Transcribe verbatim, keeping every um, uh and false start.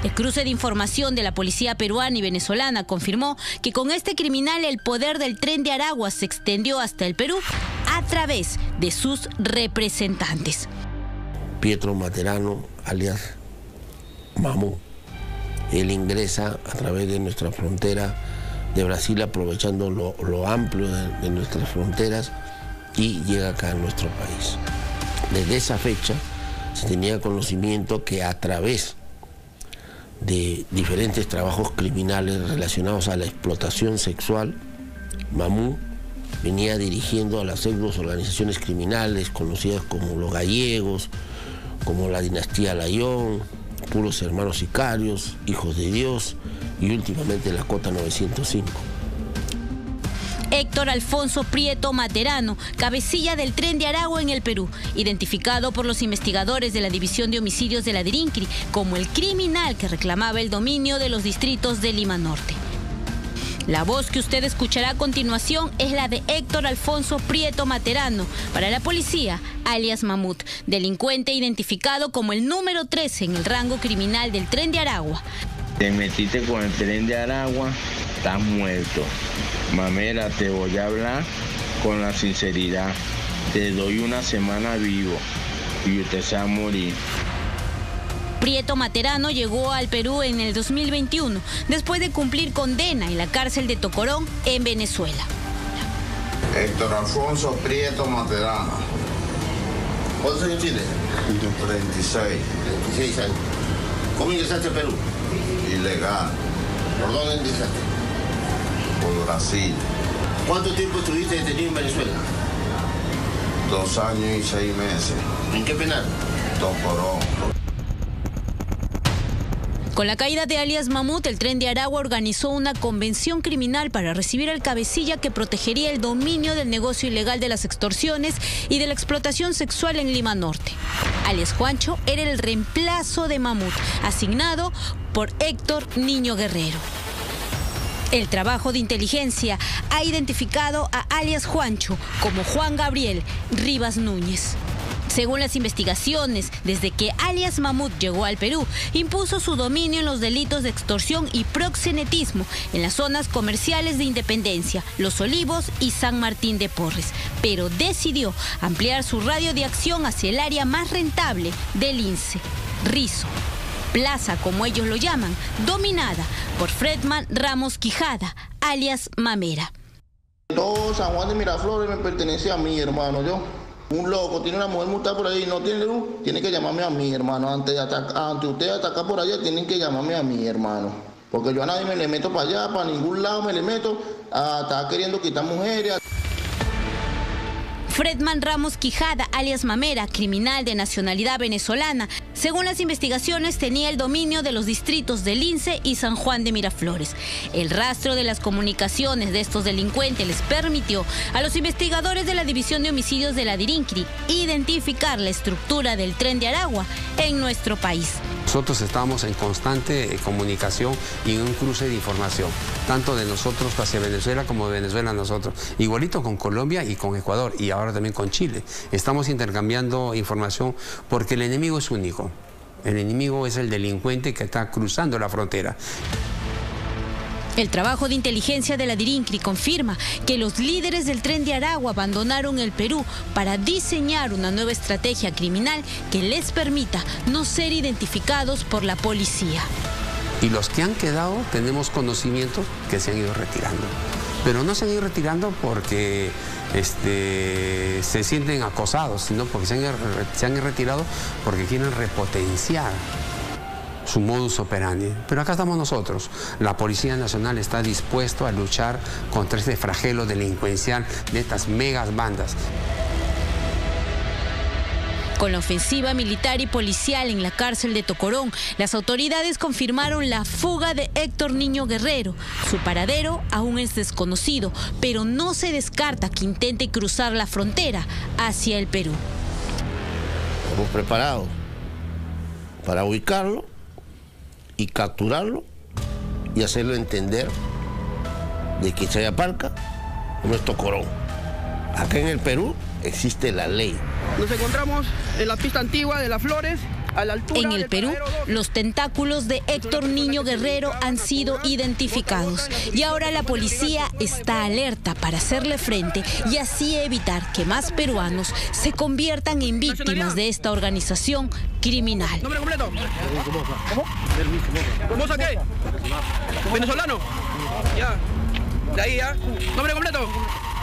El cruce de información de la policía peruana y venezolana confirmó que con este criminal el poder del Tren de Aragua se extendió hasta el Perú a través de sus representantes. Pietro Materano, alias Mamú, él ingresa a través de nuestra frontera de Brasil, aprovechando lo, lo amplio de, de nuestras fronteras, y llega acá a nuestro país. Desde esa fecha se tenía conocimiento que a través de diferentes trabajos criminales relacionados a la explotación sexual, Mamú venía dirigiendo a las pseudos organizaciones criminales conocidas como los gallegos, como la dinastía Layón, puros hermanos sicarios, hijos de Dios y últimamente la Cota novecientos cinco. Héctor Alfonso Prieto Materano, cabecilla del Tren de Aragua en el Perú, identificado por los investigadores de la División de Homicidios de la DIRINCRI como el criminal que reclamaba el dominio de los distritos de Lima Norte. La voz que usted escuchará a continuación es la de Héctor Alfonso Prieto Materano, para la policía, alias Mamut, delincuente identificado como el número trece en el rango criminal del Tren de Aragua. Te metiste con el Tren de Aragua, estás muerto. Mamera, te voy a hablar con la sinceridad. Te doy una semana vivo y usted se va a morir. Prieto Materano llegó al Perú en el dos mil veintiuno, después de cumplir condena en la cárcel de Tocorón, en Venezuela. Héctor Alfonso Prieto Materano. ¿Cuántos años tiene? treinta y seis. treinta y seis años. ¿Cómo ingresaste a Perú? Ilegal. ¿Por dónde ingresaste? Por Brasil. ¿Cuánto tiempo estuviste detenido en Venezuela? Dos años y seis meses. ¿En qué penal? Tocorón. Con la caída de alias Mamut, el Tren de Aragua organizó una convención criminal para recibir al cabecilla que protegería el dominio del negocio ilegal de las extorsiones y de la explotación sexual en Lima Norte. Alias Juancho era el reemplazo de Mamut, asignado por Héctor Niño Guerrero. El trabajo de inteligencia ha identificado a alias Juancho como Juan Gabriel Rivas Núñez. Según las investigaciones, desde que alias Mamut llegó al Perú, impuso su dominio en los delitos de extorsión y proxenetismo en las zonas comerciales de Independencia, Los Olivos y San Martín de Porres, pero decidió ampliar su radio de acción hacia el área más rentable del Lince, Rizo, Plaza, como ellos lo llaman, dominada por Fredman Ramos Quijada, alias Mamera. Todo San Juan de Miraflores me pertenece a mí, hermano, yo. Un loco, tiene una mujer muerta por ahí y no tiene luz, tiene que llamarme a mí, hermano. Antes de atacar, ante usted atacar por allá, tienen que llamarme a mí, hermano. Porque yo a nadie me le meto para allá, para ningún lado me le meto, a estar queriendo quitar mujeres. Fredman Ramos Quijada, alias Mamera, criminal de nacionalidad venezolana, según las investigaciones tenía el dominio de los distritos de Lince y San Juan de Miraflores. El rastro de las comunicaciones de estos delincuentes les permitió a los investigadores de la División de Homicidios de la DIRINCRI identificar la estructura del Tren de Aragua en nuestro país. Nosotros estamos en constante comunicación y en un cruce de información, tanto de nosotros hacia Venezuela como de Venezuela a nosotros. Igualito con Colombia y con Ecuador y ahora también con Chile. Estamos intercambiando información porque el enemigo es único. El enemigo es el delincuente que está cruzando la frontera. El trabajo de inteligencia de la DIRINCRI confirma que los líderes del Tren de Aragua abandonaron el Perú para diseñar una nueva estrategia criminal que les permita no ser identificados por la policía. Y los que han quedado, tenemos conocimientos que se han ido retirando. Pero no se han ido retirando porque este, se sienten acosados, sino porque se han, se han retirado porque quieren repotenciar su modus operandi. Pero acá estamos nosotros. La Policía Nacional está dispuesto a luchar contra este flagelo delincuencial de estas megas bandas. Con la ofensiva militar y policial en la cárcel de Tocorón, las autoridades confirmaron la fuga de Héctor Niño Guerrero. Su paradero aún es desconocido, pero no se descarta que intente cruzar la frontera hacia el Perú. Estamos preparados para ubicarlo y capturarlo y hacerlo entender de que Chayapalca no es Tocorón. Acá en el Perú existe la ley. Nos encontramos en la pista antigua de Las Flores, a la altura. En el Perú, los tentáculos de Héctor Niño Guerrero han sido identificados y ahora la policía está alerta para hacerle frente y así evitar que más peruanos se conviertan en víctimas de esta organización criminal. ¿Nombre completo? ¿Cómo? ¿Cómo qué? ¿Venezolano? Ya. De ahí, ¿ya? ¿Nombre completo?